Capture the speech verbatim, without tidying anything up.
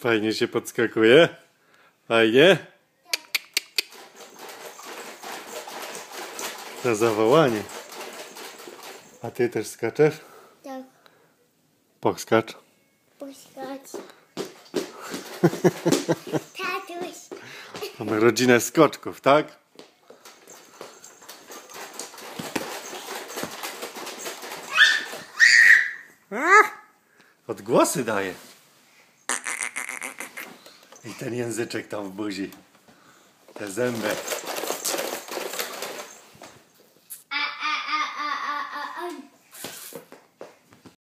Fajnie się podskakuje. Fajnie. Na zawołanie. A ty też skaczesz? Tak. Poskacz. Poskacz. Tatuś. Mamy rodzinę skoczków, tak? Odgłosy daje. I ten języczek tam w buzi. Te zęby. A, a, a, a, a, a, a.